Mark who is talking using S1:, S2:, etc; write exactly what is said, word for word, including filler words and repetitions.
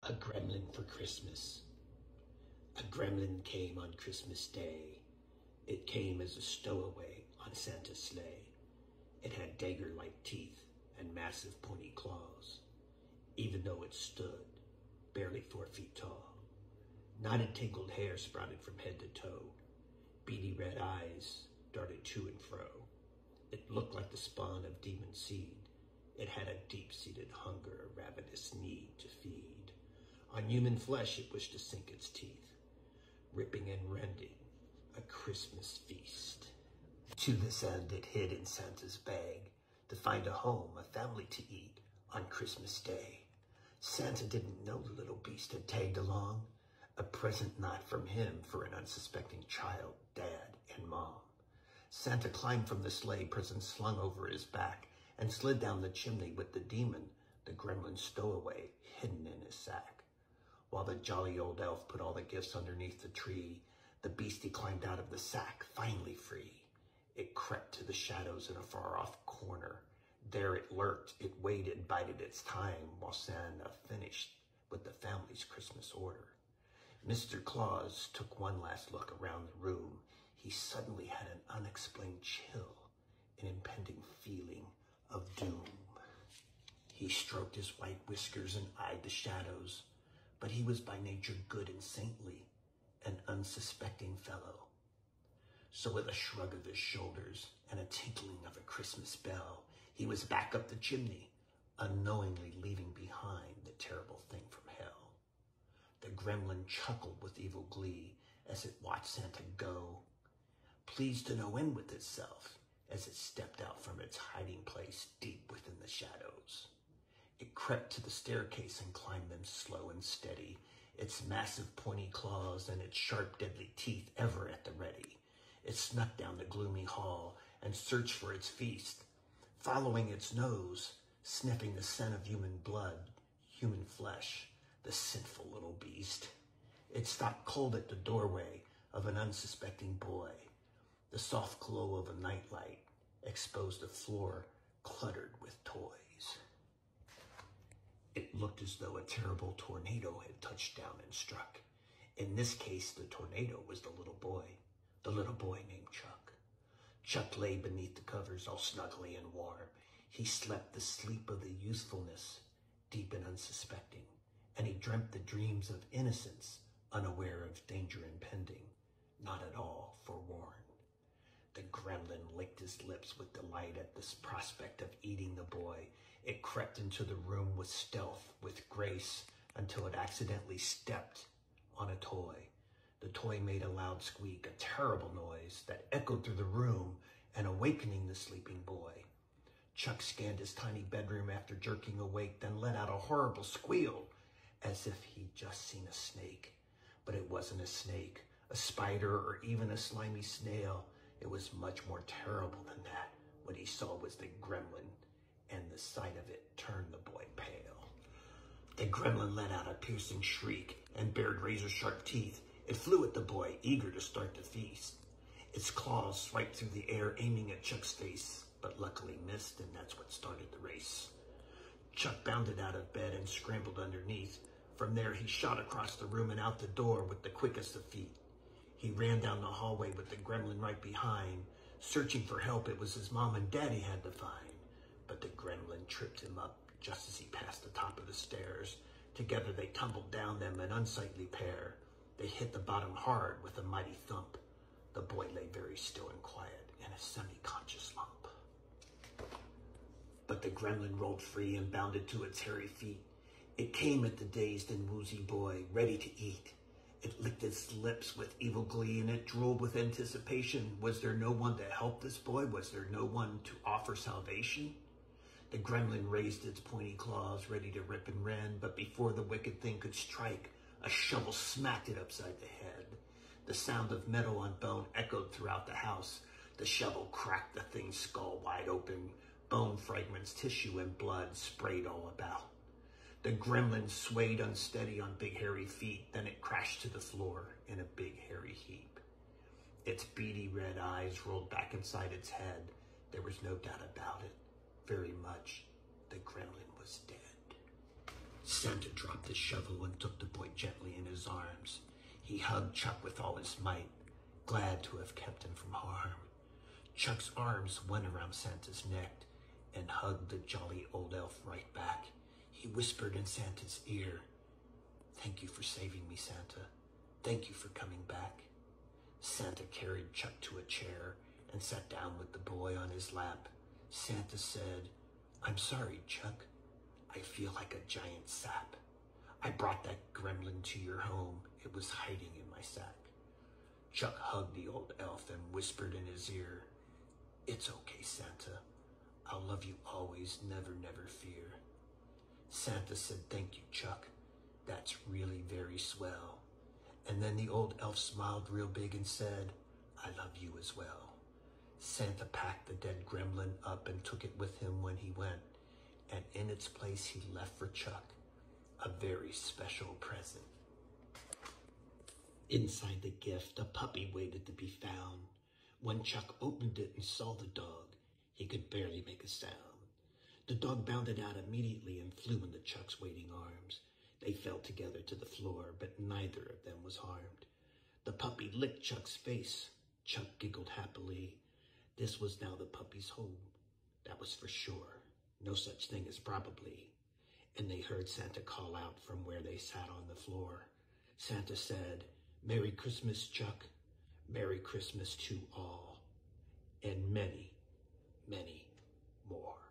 S1: A gremlin for Christmas. A gremlin came on Christmas Day. It came as a stowaway on Santa's sleigh. It had dagger-like teeth and massive pointy claws, even though it stood barely four feet tall. Knotted tangled hair sprouted from head to toe. Beady red eyes darted to and fro. It looked like the spawn of demon seed. It had a deep-seated hunger, a ravenous need to feed. On human flesh it wished to sink its teeth, ripping and rending a Christmas feast. To this end it hid in Santa's bag, to find a home, a family to eat on Christmas Day. Santa didn't know the little beast had tagged along, a present not from him for an unsuspecting child, dad, and mom. Santa climbed from the sleigh, presents slung over his back, and slid down the chimney with the demon, the gremlin stowaway, hidden in his sack. While the jolly old elf put all the gifts underneath the tree, the beastie climbed out of the sack, finally free. It crept to the shadows in a far-off corner. There it lurked, it waited, bided its time, while Santa finished with the family's Christmas order. Mister Claus took one last look around the room. He suddenly had an unexplained chill, an impending feeling of doom. He stroked his white whiskers and eyed the shadows, but he was by nature good and saintly, an unsuspecting fellow. So with a shrug of his shoulders and a tinkling of a Christmas bell, he was back up the chimney, unknowingly leaving behind the terrible thing from hell. The gremlin chuckled with evil glee as it watched Santa go, pleased to no end with itself as it stepped out from its hiding place deep within the shadows. It crept to the staircase and climbed them slow and steady, its massive pointy claws and its sharp deadly teeth ever at the ready. It snuck down the gloomy hall and searched for its feast, following its nose, sniffing the scent of human blood, human flesh, the sinful little beast. It stopped cold at the doorway of an unsuspecting boy. The soft glow of a nightlight exposed a floor cluttered with toys. It looked as though a terrible tornado had touched down and struck. In this case, the tornado was the little boy, the little boy named Chuck. Chuck lay beneath the covers, all snuggly and warm. He slept the sleep of the youthfulness, deep and unsuspecting, and he dreamt the dreams of innocence, unaware of danger impending, not at all forewarned. The gremlin licked his lips with delight at this prospect of eating the boy. It crept into the room with stealth, with grace, until it accidentally stepped on a toy. The toy made a loud squeak, a terrible noise that echoed through the room and awakening the sleeping boy. Chuck scanned his tiny bedroom after jerking awake, then let out a horrible squeal, as if he'd just seen a snake. But it wasn't a snake, a spider, or even a slimy snail. It was much more terrible than that. What he saw was the gremlin, and the sight of it turned the boy pale. The gremlin let out a piercing shriek and bared razor-sharp teeth. It flew at the boy, eager to start the feast. Its claws swiped through the air, aiming at Chuck's face, but luckily missed, and that's what started the race. Chuck bounded out of bed and scrambled underneath. From there, he shot across the room and out the door with the quickest of feet. He ran down the hallway with the gremlin right behind. Searching for help, it was his mom and dad he had to find. But the gremlin tripped him up just as he passed the top of the stairs. Together they tumbled down them, an unsightly pair. They hit the bottom hard with a mighty thump. The boy lay very still and quiet in a semi-conscious lump. But the gremlin rolled free and bounded to its hairy feet. It came at the dazed and woozy boy, ready to eat. It licked its lips with evil glee, and it drooled with anticipation. Was there no one to help this boy? Was there no one to offer salvation? The gremlin raised its pointy claws, ready to rip and rend, but before the wicked thing could strike, a shovel smacked it upside the head. The sound of metal on bone echoed throughout the house. The shovel cracked the thing's skull wide open. Bone fragments, tissue, and blood sprayed all about. The gremlin swayed unsteady on big hairy feet, then it crashed to the floor in a big hairy heap. Its beady red eyes rolled back inside its head. There was no doubt about it. Very much, the gremlin was dead. Santa dropped his shovel and took the boy gently in his arms. He hugged Chuck with all his might, glad to have kept him from harm. Chuck's arms went around Santa's neck and hugged the jolly old elf right back. He whispered in Santa's ear, "Thank you for saving me, Santa. Thank you for coming back." Santa carried Chuck to a chair and sat down with the boy on his lap. Santa said, "I'm sorry, Chuck. I feel like a giant sap. I brought that gremlin to your home. It was hiding in my sack." Chuck hugged the old elf and whispered in his ear, "It's okay, Santa. I'll love you always, never, never fear." Santa said, "Thank you, Chuck. That's really very swell." And then the old elf smiled real big and said, "I love you as well." Santa packed the dead gremlin up and took it with him when he went, and in its place he left for Chuck a very special present. Inside the gift, a puppy waited to be found. When Chuck opened it and saw the dog, he could barely make a sound. The dog bounded out immediately and flew into Chuck's waiting arms. They fell together to the floor, but neither of them was harmed. The puppy licked Chuck's face. Chuck giggled happily. This was now the puppy's home. That was for sure. No such thing as probably. And they heard Santa call out from where they sat on the floor. Santa said, "Merry Christmas, Chuck. Merry Christmas to all." And many, many more.